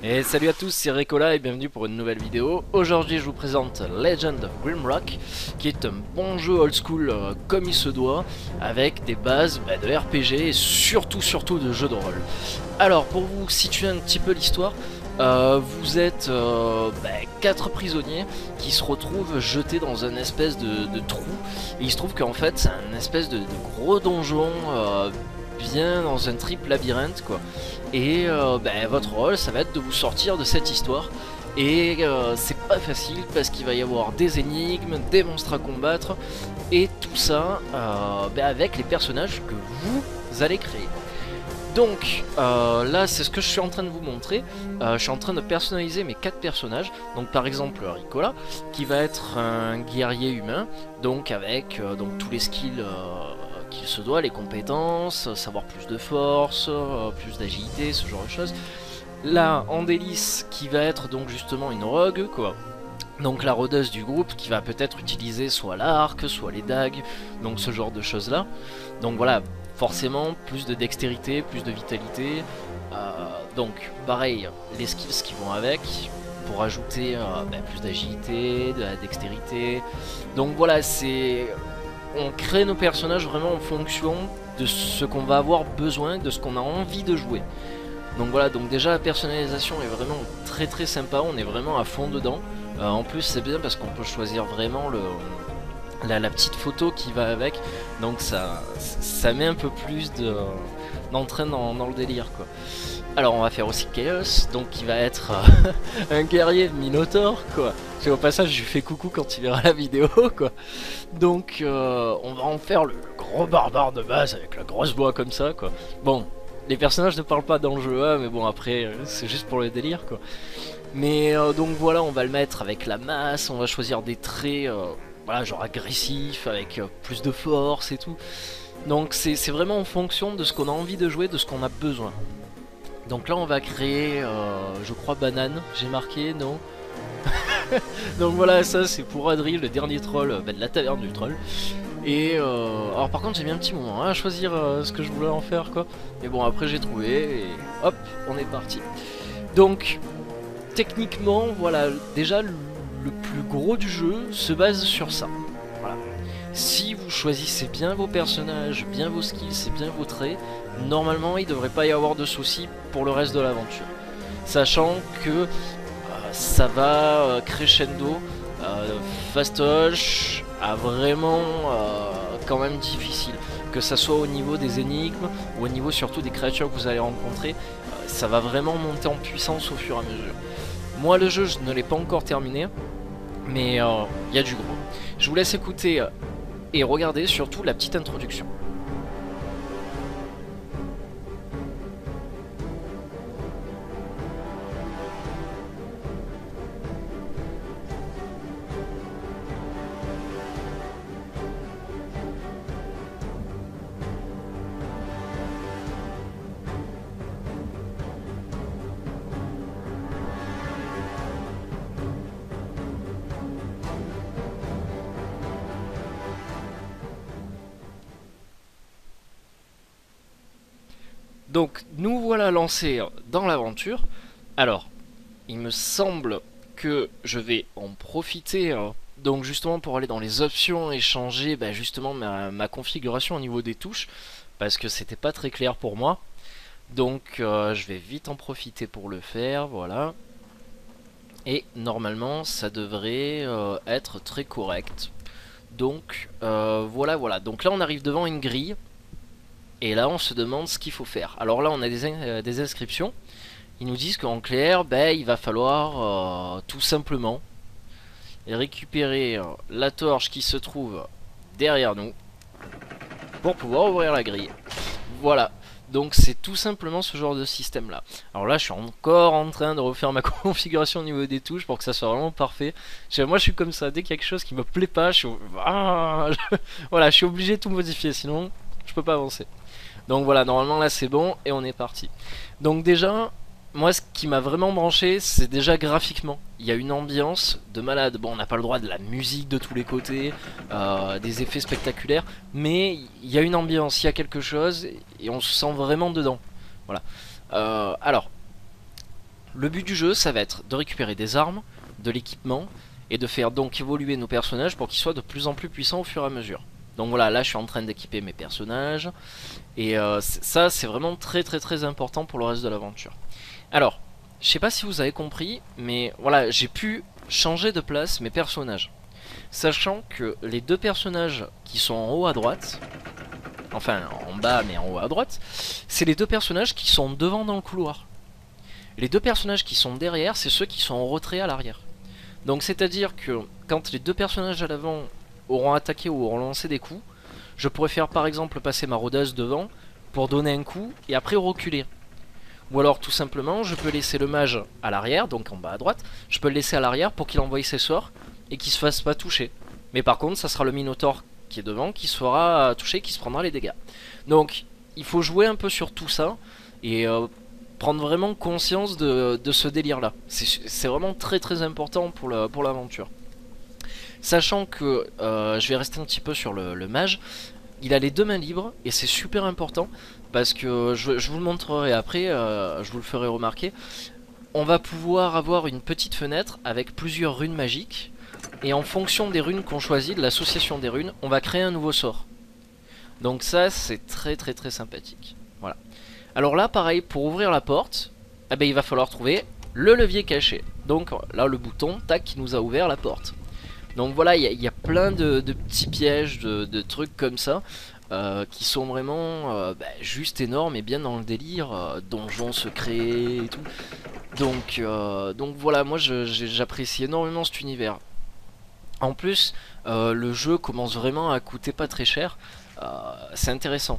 Et salut à tous, c'est Ricola et bienvenue pour une nouvelle vidéo. Aujourd'hui je vous présente Legend of Grimrock, qui est un bon jeu old school comme il se doit, avec des bases de RPG et surtout de jeux de rôle. Alors pour vous situer un petit peu l'histoire, vous êtes 4 prisonniers qui se retrouvent jetés dans un espèce de trou. Et il se trouve qu'en fait c'est un espèce de gros donjon bien dans un triple labyrinthe quoi. Et votre rôle ça va être de vous sortir de cette histoire. Et c'est pas facile parce qu'il va y avoir des énigmes, des monstres à combattre. Et tout ça avec les personnages que vous allez créer. Donc là c'est ce que je suis en train de vous montrer. Je suis en train de personnaliser mes 4 personnages. Donc par exemple Ricola qui va être un guerrier humain, donc avec donc tous les skills qu'il se doit, les compétences, savoir plus de force, plus d'agilité, ce genre de choses. Là Andélis qui va être donc justement une rogue quoi. Donc la rôdeuse du groupe qui va peut-être utiliser soit l'arc, soit les dagues, donc ce genre de choses là. Donc voilà, forcément plus de dextérité, plus de vitalité. Donc pareil, les skills qui vont avec pour ajouter plus d'agilité, de la dextérité. Donc voilà, on crée nos personnages vraiment en fonction de ce qu'on va avoir besoin, de ce qu'on a envie de jouer. Donc voilà, donc déjà la personnalisation est vraiment très sympa, on est vraiment à fond dedans. En plus c'est bien parce qu'on peut choisir vraiment la petite photo qui va avec, donc ça met un peu plus d'entrain dans le délire quoi. Alors on va faire aussi Chaos, donc qui va être un guerrier Minotaur quoi. Au passage je lui fais coucou quand il verra la vidéo quoi. Donc on va en faire le gros barbare de base avec la grosse voix comme ça quoi. Bon, les personnages ne parlent pas dans le jeu, mais bon après c'est juste pour le délire quoi. Mais donc voilà, on va le mettre avec la masse, on va choisir des traits voilà, genre agressifs, avec plus de force et tout. Donc c'est vraiment en fonction de ce qu'on a envie de jouer, de ce qu'on a besoin. Donc là on va créer, je crois banane, j'ai marqué, non. Donc voilà, ça c'est pour Adril, le dernier troll de la taverne du troll. Et alors par contre j'ai mis un petit moment à choisir ce que je voulais en faire quoi. Mais bon après j'ai trouvé et hop, on est parti. Donc techniquement voilà, déjà le plus gros du jeu se base sur ça. Voilà. Si vous choisissez bien vos personnages, bien vos skills et bien vos traits, normalement il ne devrait pas y avoir de soucis pour le reste de l'aventure. Sachant que ça va crescendo, fastoche à vraiment quand même difficile. Que ça soit au niveau des énigmes ou au niveau surtout des créatures que vous allez rencontrer, ça va vraiment monter en puissance au fur et à mesure. Moi le jeu je ne l'ai pas encore terminé, mais il y a du gros. Je vous laisse écouter et regarder surtout la petite introduction. Donc nous voilà lancés dans l'aventure. Alors, il me semble que je vais en profiter donc justement pour aller dans les options et changer justement ma configuration au niveau des touches, parce que c'était pas très clair pour moi. Donc je vais vite en profiter pour le faire, voilà. Et normalement ça devrait être très correct. Donc voilà. Donc là on arrive devant une grille. Et là on se demande ce qu'il faut faire. Alors là on a des inscriptions. Ils nous disent qu'en clair il va falloir tout simplement récupérer la torche qui se trouve derrière nous pour pouvoir ouvrir la grille. Voilà. Donc c'est tout simplement ce genre de système là. Alors là je suis encore en train de refaire ma configuration au niveau des touches pour que ça soit vraiment parfait. Moi je suis comme ça, dès qu'il y a quelque chose qui me plaît pas, voilà, je suis obligé de tout modifier, sinon je peux pas avancer. Donc voilà, normalement là c'est bon et on est parti. Donc déjà, moi ce qui m'a vraiment branché, c'est déjà graphiquement. Il y a une ambiance de malade. Bon, on n'a pas le droit de la musique de tous les côtés, des effets spectaculaires, mais il y a une ambiance, il y a quelque chose et on se sent vraiment dedans. Voilà. Alors, le but du jeu, ça va être de récupérer des armes, de l'équipement, et de faire donc évoluer nos personnages pour qu'ils soient de plus en plus puissants au fur et à mesure. Donc voilà, là je suis en train d'équiper mes personnages, et ça c'est vraiment très important pour le reste de l'aventure. Alors, je sais pas si vous avez compris, mais voilà, j'ai pu changer de place mes personnages. Sachant que les deux personnages qui sont en haut à droite, enfin en bas mais en haut à droite, c'est les deux personnages qui sont devant dans le couloir. Les deux personnages qui sont derrière, c'est ceux qui sont en retrait à l'arrière. Donc c'est à dire que quand les deux personnages à l'avant auront attaqué ou auront lancé des coups, je pourrais faire par exemple passer ma rôdeuse devant pour donner un coup et après reculer. Ou alors tout simplement je peux laisser le mage à l'arrière, donc en bas à droite, je peux le laisser à l'arrière pour qu'il envoie ses sorts et qu'il se fasse pas toucher. Mais par contre ça sera le Minotaur qui est devant qui se fera toucher, qui se prendra les dégâts. Donc il faut jouer un peu sur tout ça et prendre vraiment conscience de ce délire là. C'est vraiment très important pour l'aventure. Sachant que je vais rester un petit peu sur le mage, il a les deux mains libres et c'est super important parce que je vous le montrerai après, je vous le ferai remarquer. On va pouvoir avoir une petite fenêtre avec plusieurs runes magiques et en fonction des runes qu'on choisit, de l'association des runes, on va créer un nouveau sort. Donc ça c'est très sympathique. Voilà. Alors là pareil, pour ouvrir la porte, eh ben, il va falloir trouver le levier caché. Donc là le bouton, tac, qui nous a ouvert la porte. Donc voilà, il y a plein de petits pièges, de trucs comme ça, qui sont vraiment juste énormes et bien dans le délire, donjons secrets et tout. Donc voilà, moi j'apprécie énormément cet univers. En plus, le jeu commence vraiment à coûter pas très cher. C'est intéressant.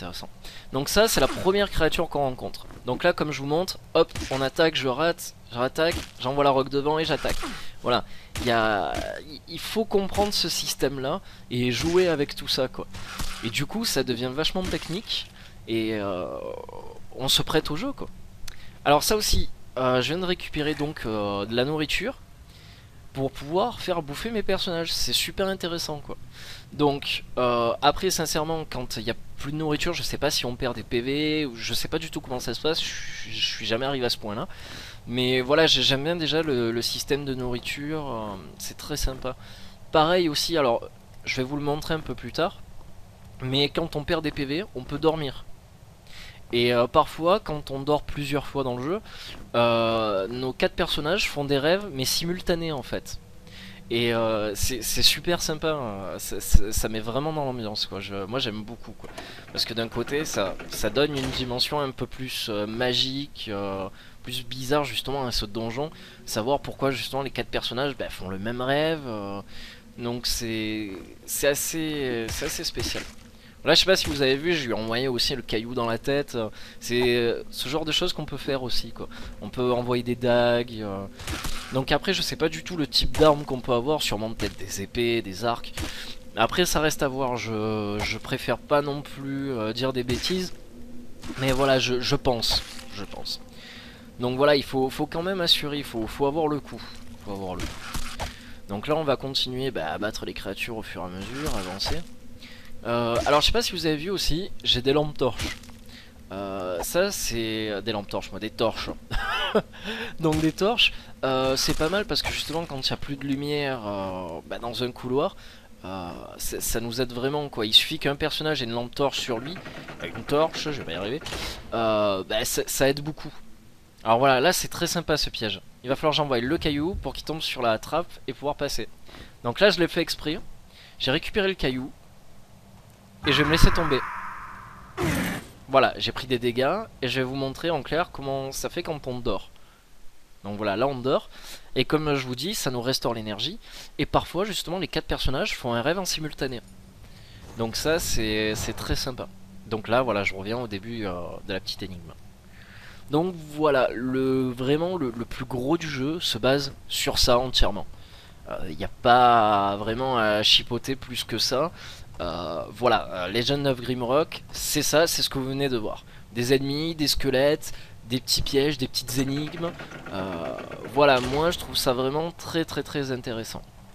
Donc ça, c'est la première créature qu'on rencontre. Donc là, comme je vous montre, hop, on attaque, je rate, je rattaque, j'envoie la roque devant et j'attaque. Voilà, il faut comprendre ce système-là et jouer avec tout ça, quoi. Et du coup, ça devient vachement technique et on se prête au jeu, quoi. Alors ça aussi, je viens de récupérer donc de la nourriture pour pouvoir faire bouffer mes personnages. C'est super intéressant, quoi. Donc après sincèrement quand il n'y a plus de nourriture, je sais pas si on perd des PV, ou je sais pas du tout comment ça se passe, je suis jamais arrivé à ce point là. Mais voilà, j'aime bien déjà le système de nourriture, c'est très sympa. Pareil aussi, alors je vais vous le montrer un peu plus tard, mais quand on perd des PV, on peut dormir. Et parfois, quand on dort plusieurs fois dans le jeu, nos 4 personnages font des rêves, mais simultanés en fait. Et c'est super sympa, hein. Ça met vraiment dans l'ambiance, quoi. Moi j'aime beaucoup, quoi. Parce que d'un côté ça donne une dimension un peu plus magique, plus bizarre justement à ce donjon. Savoir pourquoi justement les 4 personnages font le même rêve. Donc c'est assez spécial. Là je sais pas si vous avez vu, je lui ai envoyé aussi le caillou dans la tête. C'est ce genre de choses qu'on peut faire aussi, quoi. On peut envoyer des dagues. Donc après je sais pas du tout le type d'armes qu'on peut avoir, sûrement peut-être des épées, des arcs. Après ça reste à voir, je préfère pas non plus dire des bêtises. Mais voilà, je pense. Donc voilà, il faut quand même assurer, il faut avoir le coup. Donc là on va continuer à battre les créatures au fur et à mesure, avancer. Alors je sais pas si vous avez vu aussi, j'ai des lampes torches. Ça c'est des lampes torches, moi des torches. Donc des torches, c'est pas mal parce que justement quand il n'y a plus de lumière dans un couloir, ça nous aide vraiment, quoi. Il suffit qu'un personnage ait une lampe torche sur lui, avec une torche, je vais pas y arriver, ça aide beaucoup. Alors voilà, là c'est très sympa ce piège. Il va falloir que j'envoie le caillou pour qu'il tombe sur la trappe et pouvoir passer. Donc là je l'ai fait exprès, j'ai récupéré le caillou et je vais me laisser tomber. Voilà, j'ai pris des dégâts et je vais vous montrer en clair comment ça fait quand on dort. Donc voilà, là on dort et comme je vous dis, ça nous restaure l'énergie. Et parfois justement les 4 personnages font un rêve en simultané. Donc ça c'est très sympa. Donc là voilà, je reviens au début de la petite énigme. Donc voilà, vraiment le plus gros du jeu se base sur ça entièrement. Il n'y a pas vraiment à chipoter plus que ça. Voilà, Legend of Grimrock, c'est ça, c'est ce que vous venez de voir. Des ennemis, des squelettes, des petits pièges, des petites énigmes. Voilà, moi je trouve ça vraiment très intéressant.